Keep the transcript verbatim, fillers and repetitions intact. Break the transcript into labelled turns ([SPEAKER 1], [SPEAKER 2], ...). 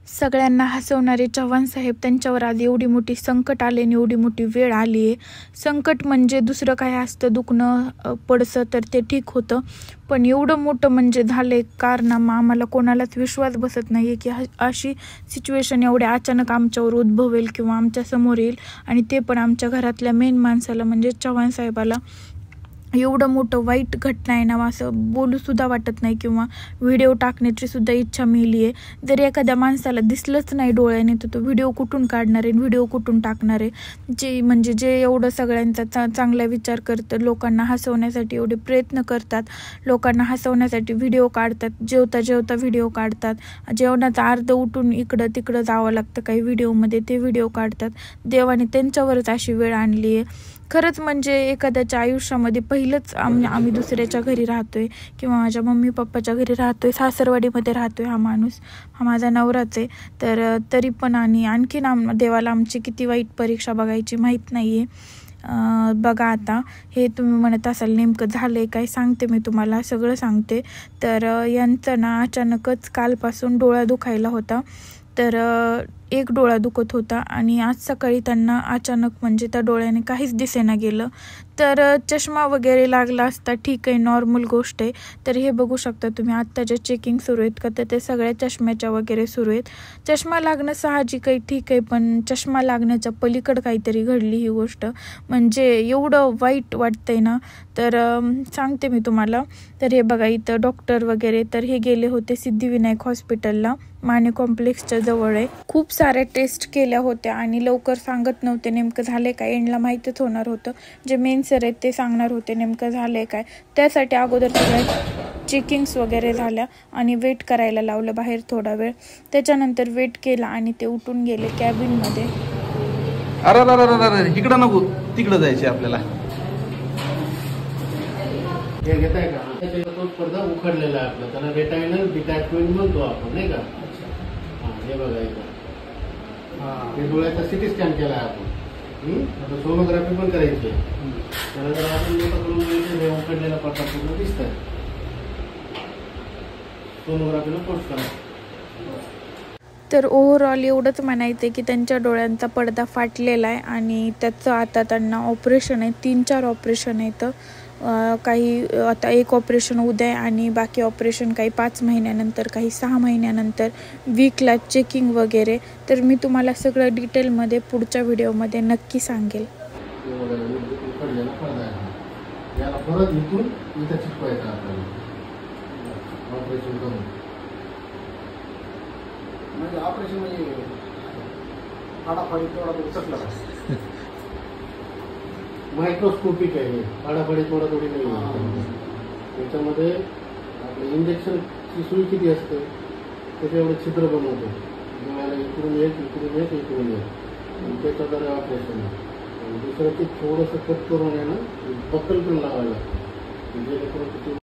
[SPEAKER 1] सगळ्यांना हसवणारे चव्हाण साहेब, त्यांच्यावर आज एवढी मोठी संकट आले आणि एवढी मोठी वेळ आली आहे. संकट म्हणजे दुसरं काय असतं, दुखणं पडसं तर ते ठीक होतं, पण एवढं मोठं म्हणजे झाले कारनामा, आम्हाला कोणालाच विश्वास बसत नाही आहे की अशी सिच्युएशन एवढ्या अचानक आमच्यावर उद्भवेल किंवा आमच्या समोर येईल, आणि ते पण आमच्या घरातल्या मेन माणसाला म्हणजे चव्हाण साहेबाला. एवढं मोठं वाईट घटना आहे ना, असं बोलूसुद्धा वाटत नाही किंवा व्हिडिओ टाकण्याची सुद्धा इच्छा मिळली आहे. जर एखाद्या माणसाला दिसलंच नाही डोळ्याने तर तो व्हिडिओ कुठून काढणार आहे, व्हिडिओ कुठून टाकणार आहे. जे म्हणजे जे एवढं सगळ्यांचा चा चांगला विचार करतं, लोकांना हसवण्यासाठी एवढे प्रयत्न करतात, लोकांना हसवण्यासाठी व्हिडिओ काढतात, जेवता जेवता व्हिडिओ काढतात, जेवणाचा अर्ध उठून इकडं तिकडं जावं लागतं काही व्हिडिओमध्ये, ते व्हिडिओ काढतात. देवाने त्यांच्यावरच अशी वेळ आणली आहे. खरंच म्हणजे एखाद्याच्या आयुष्यामध्ये पहिलंच आम आम्ही दुसऱ्याच्या घरी राहतोय किंवा माझ्या मम्मी पप्पाच्या घरी राहतोय, सासरवाडीमध्ये राहतोय हा माणूस, हा माझा नवराच आहे. तर तरी पण आणि आणखीन आम देवाला आमची किती वाईट परीक्षा बघायची माहीत नाही आहे. बघा आता हे तुम्ही म्हणत असाल नेमकं झालं आहे काय, सांगते मी तुम्हाला, सगळं सांगते. तर यांचं ना अचानकच कालपासून डोळा दुखायला होता. तर एक डोळा दुखत होता आणि आज सकाळी त्यांना अचानक म्हणजे त्या डोळ्याने काहीच दिसेना गेलं. तर चष्मा वगैरे लागला असता ठीक आहे, नॉर्मल गोष्ट आहे. तर हे बघू शकता तुम्ही, आत्ता जे चेकिंग सुरू आहेत का तर ते सगळ्या चष्म्याच्या वगैरे सुरू आहेत. चष्मा लागणं साहजिक आहे, ठीक आहे, पण चष्मा लागण्याच्या पलीकडं काहीतरी घडली ही गोष्ट, म्हणजे एवढं वाईट वाटतंय ना. तर सांगते मी तुम्हाला. तर हे बघा इथं डॉक्टर वगैरे, तर हे गेले होते सिद्धिविनायक हॉस्पिटलला, माने कॉम्प्लेक्सच्या जवळ आहे. खूप साऱ्या टेस्ट केल्या होत्या आणि लवकर सांगत नव्हते नेमकं झाले काय, यांना माहीतच होणार होतं, जे मेन सर आहेत ते सांगणार होते नेमकं झालंय काय. त्यासाठी अगोदर सगळ्या चेकिंग्स वगैरे झाल्या आणि वेट करायला लावलं बाहेर थोडा वेळ. त्याच्यानंतर वेट केला आणि ते उठून गेले कॅबिनमध्ये.
[SPEAKER 2] अरे अरे इकडं नको, तिकडं जायचे आपल्याला.
[SPEAKER 3] हे घेताय का, तो पडदा उखडलेला आहे आपला, त्याला रेटायनल डिटॅचमेंट म्हणतो आपण, नाही का. हे बघा इथं हे डोळ्याचा सिटी स्कॅन केला आहे आपण. आता सोनोग्राफी पण करायची आहे. त्याला जर आपण मोठं करून हे उखडलेला पडदा पूर्ण दिसत आहे, सोनोग्राफीला पोस्ट करा.
[SPEAKER 1] तर ओव्हरऑल एवढंच म्हणायचं की त्यांच्या डोळ्यांचा पडदा फाटलेला आहे आणि त्याचं आता त्यांना ऑपरेशन आहे, तीन चार ऑपरेशन आहेत. काही आता एक ऑपरेशन उद्या आणि बाकी ऑपरेशन काही पाच महिन्यानंतर, काही सहा महिन्यानंतर, वीकला चेकिंग वगैरे. तर मी तुम्हाला सगळं डिटेलमध्ये पुढच्या व्हिडिओमध्ये नक्की सांगेल.
[SPEAKER 3] याला परत इथून इथं चिटकवायचं आपल्याला ऑपरेशन करून. म्हणजे ऑपरेशन म्हणजे फाडाफाडी थोडा उचकला मायक्रोस्कोपिक आहे, फाडाफाडी थोडा थोडी नाही. त्याच्यामध्ये आपलं इंजेक्शनची सुई किती असते त्याचे एवढे छिद्र बनवतो, डोळ्याला इकडून एक इकडून एक इकडून एक, त्याच्याद्वारे ऑपरेशन आहे. दुसरं ते थोडंसं कट करून आहे ना, बक्कल पण लावायला लागतं, जेणेकरून